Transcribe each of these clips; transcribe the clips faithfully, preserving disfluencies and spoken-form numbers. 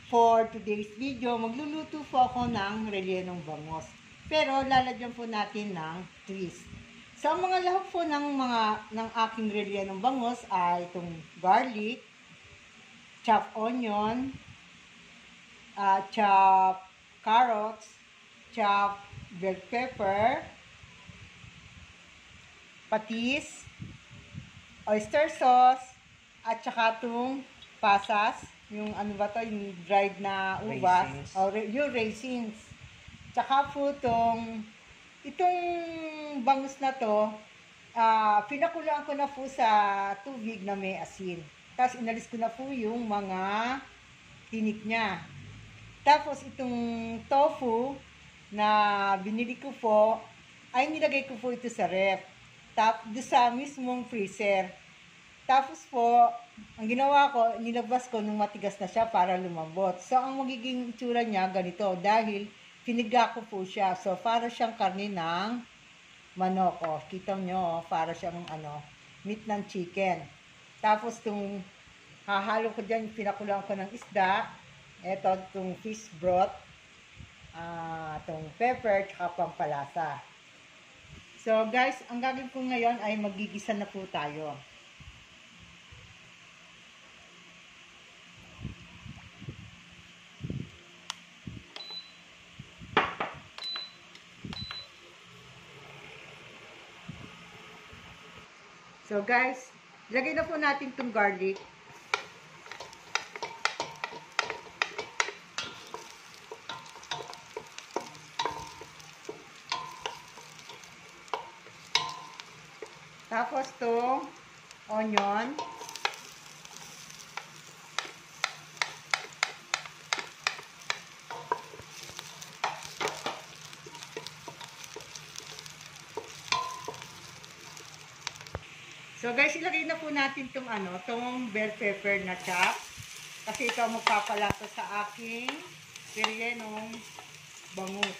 For today's video, magluluto po ako ng rellenong bangus. Pero lalagyan po natin ng twist. So, ang mga lahok po ng mga ng aking rellenong bangus ay itong garlic, chopped onion, uh, chopped carrots, chopped bell pepper, patis, oyster sauce, at saka itong pasas, yung ano ba to, yung dried na ubas, o yung raisins. Tsaka po itong, itong bangus na to, uh, pinakulaan ko na po sa tubig na may asin. Tapos inalis ko na po yung mga tinik niya. Tapos itong tofu na binili ko po, ay nilagay ko po ito sa ref. Tapos sa mismong freezer. Tapos po, ang ginawa ko, nilabas ko nung matigas na siya para lumambot. So, ang magiging itsura niya ganito dahil piniga ko po siya. So, para siyang karne ng manok. O, kita nyo, para siyang ano, meat ng chicken. Tapos, itong hahalo ko dyan, pinakulang ko ng isda. Ito, itong fish broth. Uh, itong pepper, tsaka pampalasa. So, guys, ang gagawin ko ngayon ay magigisa na po tayo. So guys, lagay na po natin itong garlic. Tapos itong onion. So guys, ilagay na po natin itong ano, itong bell pepper na chop. Kasi ito ang magpapalasa sa aking rellenong bangus.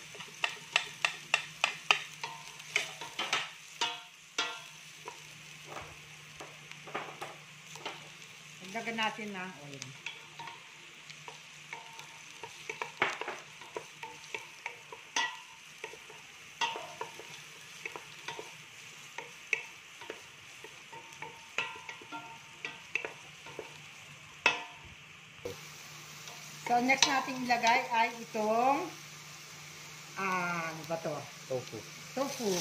Lagyan natin ng oil. So, next natin ilagay ay itong ah, ano ba to? Tofu. Tofu.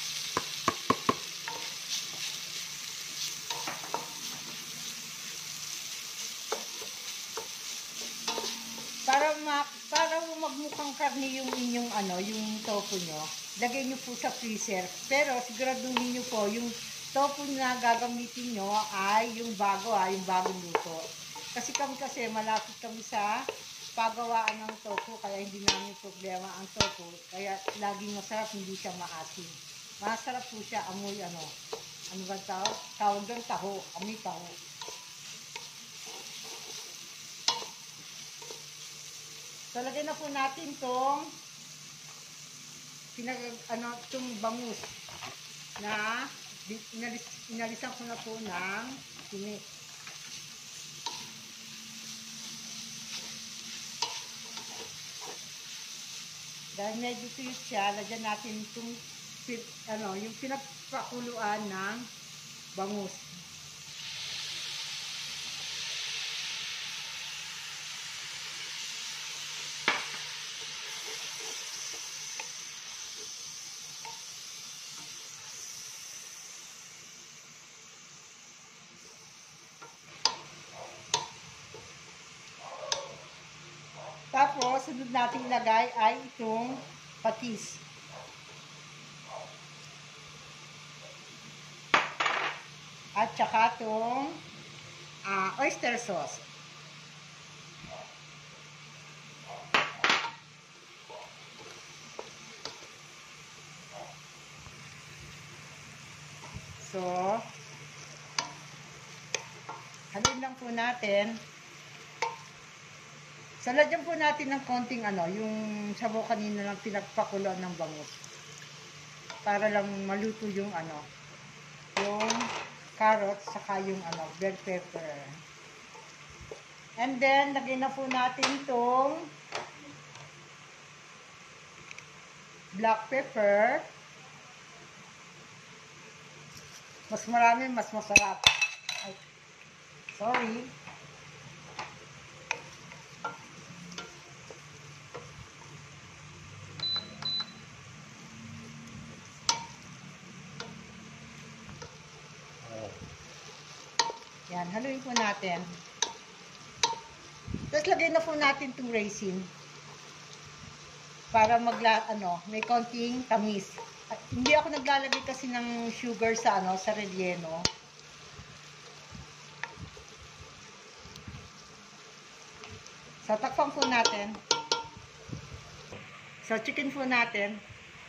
Para ma para magmukhang karne yung inyong ano, yung tofu nyo, lagay nyo po sa freezer. Pero siguraduhin nyo po yung tofu na gagamitin nyo ay yung bago ah, yung bagong luto. Kasi kami kasi malapit kami sa pagawaan ng tofu, kaya hindi namin problema ang tofu. Kaya laging masarap, hindi siya maasim. Masarap po siya, amoy ano. Ano ba tawag? Tawag doon taho, amoy taho. So lagay na po natin tong pinag ano itong bangus na inalis, inalisan ko na po ng tinik. Dahil medyo tuyot siya, lagyan natin itong ano, yung pinapakuluan ng bangus. Tapos, sunod natin ilagay ay itong patis. At saka itong uh, oyster sauce. So, haluin lang po natin. So, lagyan po natin ng konting ano, yung sabaw kanina lang pinagpakuloan ng bangus. Para lang maluto yung ano, yung carrots, saka yung ano, bell pepper. And then, lagay na po natin itong black pepper. Mas marami, mas masarap. Ay, sorry. Yan, haluin po natin. Tapos lagay na po natin itong raisin. Para magla, ano, may konting tamis. At hindi ako naglalagay kasi ng sugar sa, ano, sa relleno. So, takpan po natin. So, chicken po natin.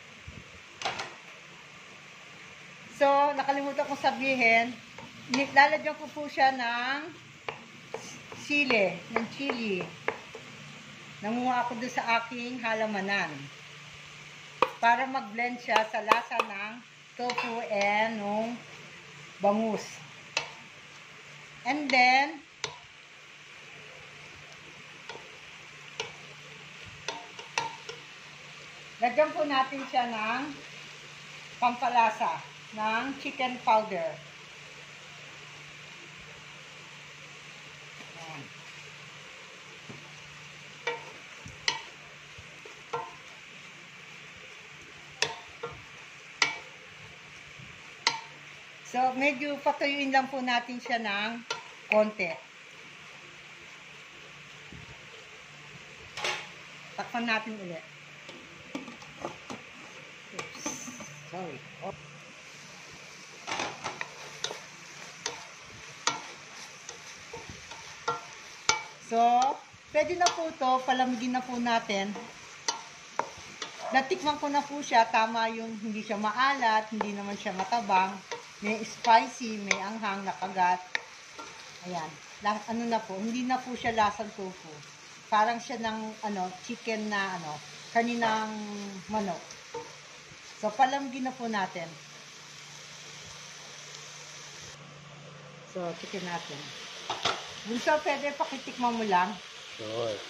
So, nakalimutan kong sabihin, lalagyan ko po siya ng sili, ng chili. Nanguha ako doon sa aking halamanan. Para mag-blend siya sa lasa ng tofu and ng bangus. And then, lagyan po natin siya ng pampalasa, ng chicken powder. Ayan. So, medyo patuyuin lang po natin siya ng konti. Takpan natin ulit. Oops. Sorry. Oh. So, pwede na po ito. Palamigin na po natin. Natikman ko na po siya. Tama yung hindi siya maalat, hindi naman siya matabang. May spicy, may anghang, nakagat. Ayan. Ano na po, hindi na po siya lasang tofu. Parang siya ng ano, chicken na ano, kaninang manok. So, palamgin na po natin. So, chicken natin. Bunso, pwede pakitikman mo lang. Sure.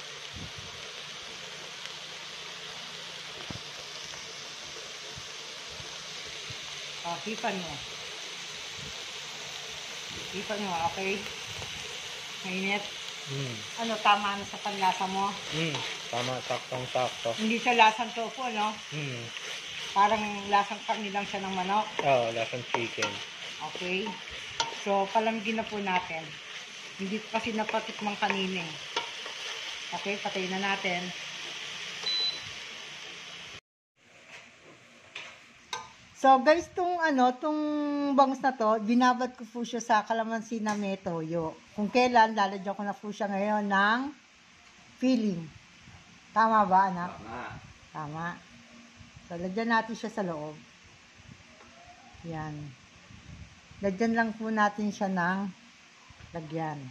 O, hipan mo. Hipan mo, okay? Mainit. Mm. Ano, tama na sa panlasa mo? Mm. Tama, saktong-sakto. Hindi siya lasang tofu, no? Mm. Parang lasang karni lang siya ng manok. Oo, oh, lasang chicken. Okay. So, palamgin na po natin. Hindi kasi napatikmang kanina eh. Okay, patayin na natin. So guys, tong ano, tong bangus na to, binabad ko po siya sa kalamansi na may toyo. Kung kailan, lalagyan ko na po siya ngayon ng filling. Tama ba, anak? Tama. Tama. So, lagyan natin siya sa loob. Yan. Lagyan lang po natin siya ng lagyan.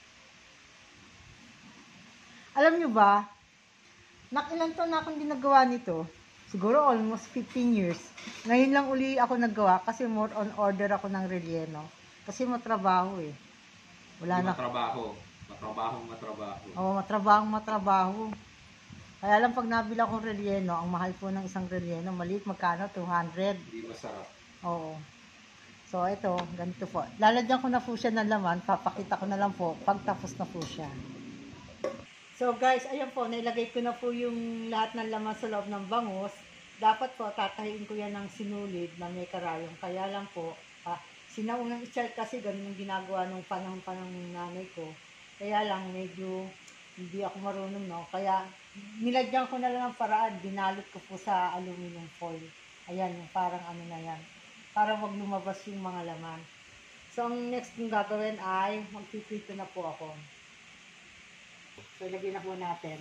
Alam nyo ba, nakilan to na akong ginagawa nito. Siguro almost fifteen years. Ngayon lang uli ako naggawa kasi more on order ako ng relleno. Kasi matrabaho eh. Wala na. Matrabaho. Matrabahong matrabaho. Oo, matrabahong matrabaho. Kaya lang pag nabila akong relleno, ang mahal po ng isang relleno, maliit magkano? two hundred. Hindi masarap. Oo. So ito, ganito po. Lalagyan ko na po siya ng laman. Papakita ko na lang po pag tapos na po siya. So guys, ayan po, nailagay ko na po yung lahat ng laman sa loob ng bangus. Dapat po, tatahiin ko yan ng sinulid na may karayong. Kaya lang po, ah, sinaunang i-start kasi ganun yung ginagawa nung panahon-panahon ng nanay ko. Kaya lang, medyo hindi ako marunong, no? Kaya, nilagyan ko na lang ng paraan. Binalot ko po sa aluminum foil. Ayan, yung parang ano na yan. Para wag lumabas yung mga laman. So, ang next kong gagawin ay, magpiprito na po ako. So, ilagay na po natin.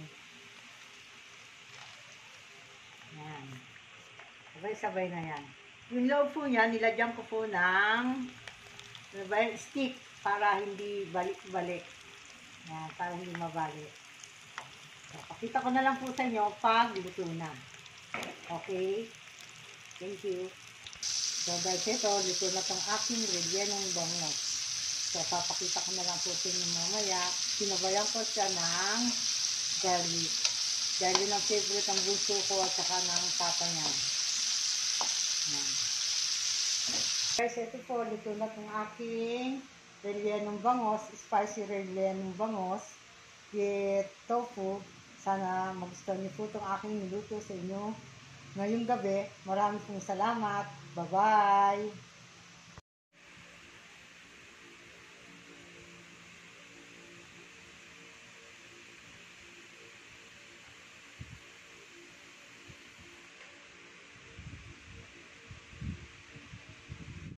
Yan. Sabay-sabay na yan. Yung loob po niya, nilagyan ko po ng stick para hindi balik-balik. Yan, para hindi mabalik. So, pakita ko na lang po sa inyo pag luto na. Okay? Thank you. So, guys, ito, luto na tong aking rellenong bangus. So, So, papakita ko na lang po sa inyo mamaya. Sinabayan ko siya ng garlic. Dahil yun ang favorite ng bunso ko at saka ng papa niya. Yan. Guys, ito po, luto na itong aking rellenong bangos, spicy rellenong bangos with tofu. Sana magustuhan niyo po itong aking niluto sa inyo ngayong gabi. Maraming pong salamat. Bye-bye!